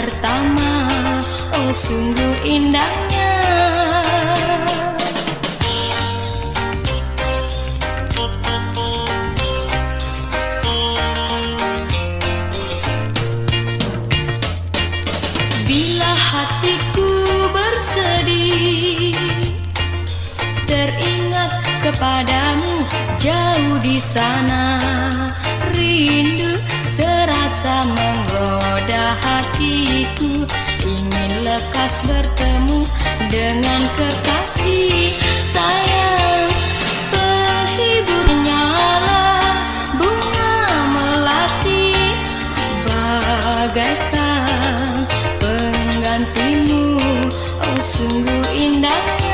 pertama, oh sungguh indahnya. Bila hatiku bersedih, teringat kepadamu jauh di sana, rindu serasa menggoda hatiku, ingin lekas bertemu dengan kekasih sayang. Penghiburnya lah bunga melati, bagaikan penggantimu, oh sungguh indah.